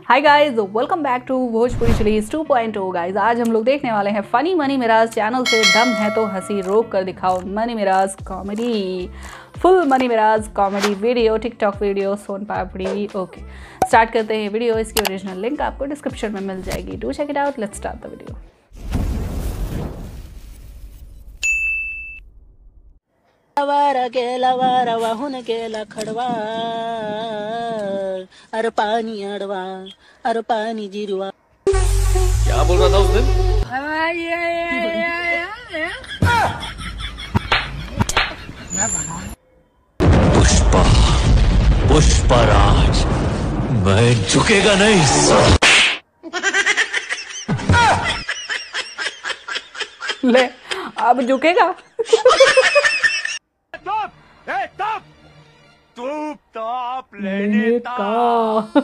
Hi guys, welcome back to Bhojpuri series 2.0। Guys आज हम लोग देखने वाले हैं फनी मनी मिराज चैनल से दम है तो हंसी रोक कर दिखाओ Mani Meraj comedy. Full Mani Meraj comedy video, TikTok video, soan papdi. Okay start करते हैं वीडियो। इसकी ओरिजिनल लिंक आपको डिस्क्रिप्शन में मिल जाएगी। Do check it out. Let's start the video. वाहुन केला खडवा अरे पानी अडवा अरे पानी जिरवा। क्या बोल रहा था उस दिन? पुष्पा पुष्पराज, मैं झुकेगा नहीं। ले अब झुकेगा। लेने का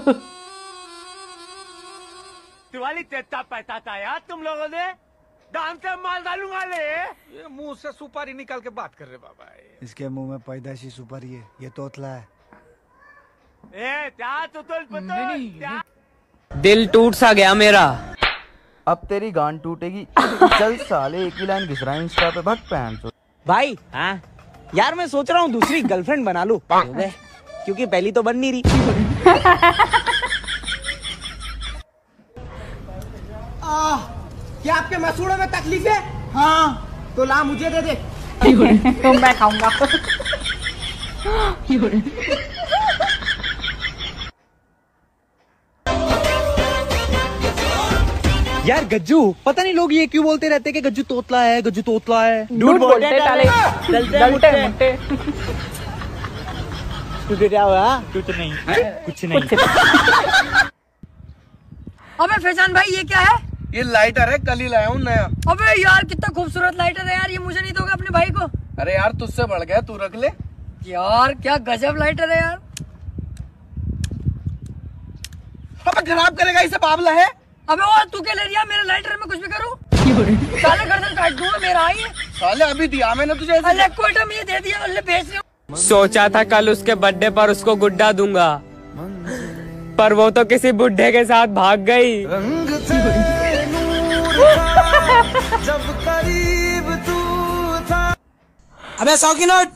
दिवाली तेता पैसा था यार तुम लोगों ने। दाम से माल डालूंगा ले। ये मुंह से सुपारी निकाल के बात कर रहे बाबा। इसके मुंह में पैदाशी सुपारी है, ये तोतला है। ए क्या तो दिल टूट सा गया मेरा। अब तेरी गांड टूटेगी। चल साले, एक ही लाइन घिस रहा है इंस्टा पे, भग पैन चो। भाई हाँ यार, मैं सोच रहा हूँ दूसरी गर्लफ्रेंड बना लूं, क्योंकि पहली तो बन नहीं रही। क्या आपके मसूड़ों में तकलीफ है? हाँ तो ला मुझे दे दे। तो मैं खाऊंगा। यार गज्जू, पता नहीं लोग ये क्यों बोलते रहते हैं कि गज्जू तोतला है, गज्जू तोतला है। झूठ बोलते टाले, मोटे मोटे। तुझे क्या हुआ? कुछ नहीं, कुछ नहीं। अबे फैजान भाई ये क्या है? ये लाइटर है, कल ही लाया हूँ नया। अबे यार कितना खूबसूरत लाइटर है यार, ये मुझे नहीं दोगे अपने भाई को? अरे यार तुझसे बढ़ गया, तू रख ले। यार क्या गजब लाइटर है यार। अबे खराब करेगा, इसे बाबला है। अबे वो तू क्या ले रहा? मेरे लाइटर में कुछ भी करूँ? साले गर्दन काट दूंगा, मेरा ही है। साले अभी दिया मैंने तुझे। अल्ले क्वार्टर ये दे दिया, अल्ले बेच रही हूँ। सोचा था कल उसके बर्थडे पर उसको गुड्डा दूंगा, पर वो तो किसी बुड्ढे के साथ भाग गई। जब करीब तू था। अबे 100 की नोट।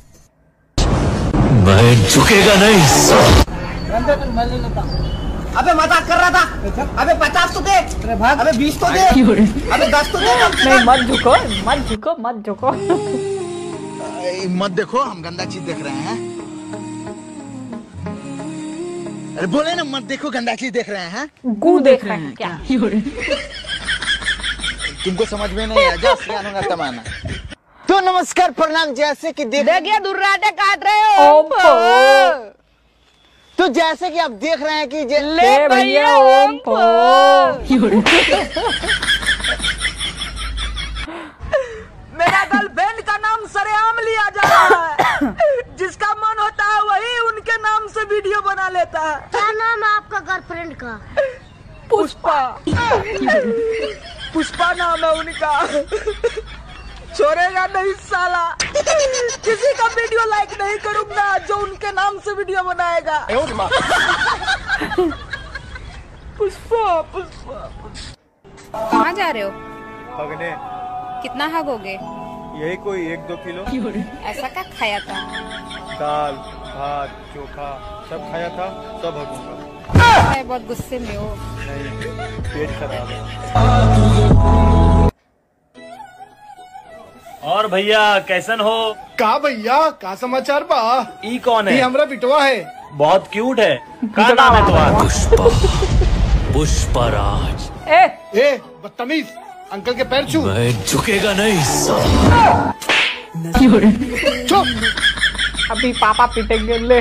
मैं झुकेगा नहीं। अबे मजाक कर रहा था। अबे 50 तो दे। अबे 20 तो दे। अबे 10 तो दे। नहीं मत झुको, मत झुको, मत झुको। मत देखो, हम गंदा चीज देख रहे हैं। अरे बोले ना मत देखो, गंदा चीज देख रहे हैं। गू देख रहे हैं क्या? तुमको समझ में नहीं आ जा तमाना। तो नमस्कार प्रणाम। जैसे कि देखिए दुर्राटे काट रहे हो। तो जैसे कि आप देख रहे हैं कि ले भैया ओम पो। मेरा गर्लफ्रेंड का नाम सरेआम लिया जा रहा है। जिसका मन होता है वही उनके नाम से वीडियो बना लेता है। क्या नाम है आपका गर्लफ्रेंड का? पुष्पा। पुष्पा नाम है उनका। छोड़ेगा नहीं साला। किसी का वीडियो लाइक नहीं करूंगा जो उनके नाम से वीडियो बनाएगा। पुष्पा पुष्पा। कहाँ जा रहे हो? हगने। कितना हगोगे? यही कोई 1-2 किलो। ऐसा क्या खाया था? दाल भात चोखा सब खाया था, सब हगूंगा। मैं बहुत गुस्से में हो। नहीं, पेट खराब है। और भैया कैसन हो? का भैया का समाचार बा? ई कौन है? ये हमरा बिटवा है, बहुत क्यूट है। क्या नाम है तुम्हारा? पुष्पा पुष्पराज। ए बदतमीज, अंकल के पैर छू। मैं झुकेगा नहीं। चुप। अभी पापा पीटेंगे। ले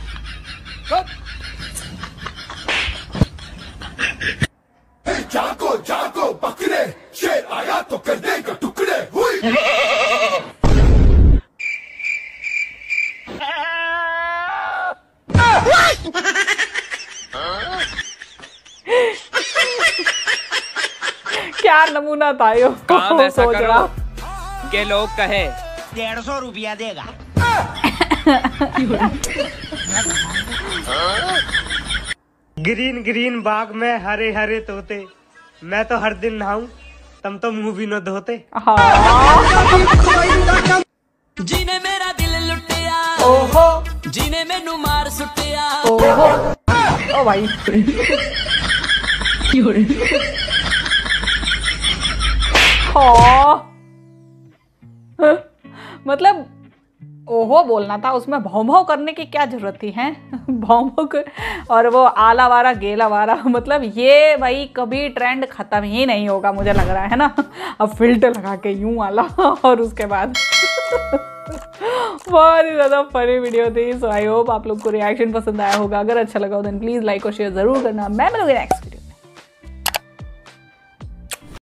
जाको जाको बकरे, शेर आया तो कर देगा टुकड़े। हुई। क्या नमूना था यो। काम ऐसा सोच करो रहा कि लोग कहे 150 रुपया देगा। ग्रीन ग्रीन बाग में हरे हरे तोते, मैं तो हर दिन नहाऊं, तुम तो मुंह भी न धोते। जीने मेरा दिल लुटिया, ओहो जीने मैनू मार सुटिया। ओहो ओ भाई मतलब ओहो बोलना था, उसमें भौं भौं करने की क्या जरूरत थी हैं? भौं भौं कर, और वो आला वारा गेला वारा, मतलब ये भाई कभी ट्रेंड खत्म ही नहीं होगा मुझे लग रहा है ना। अब फिल्टर लगा के यूं आला और उसके बाद बहुत ही ज़्यादा फनी वीडियो थी। सो आई होप आप लोग को रिएक्शन पसंद आया होगा। अगर अच्छा लगा हो देन प्लीज़ लाइक और शेयर ज़रूर करना। मैं मिलूंगी नेक्स्ट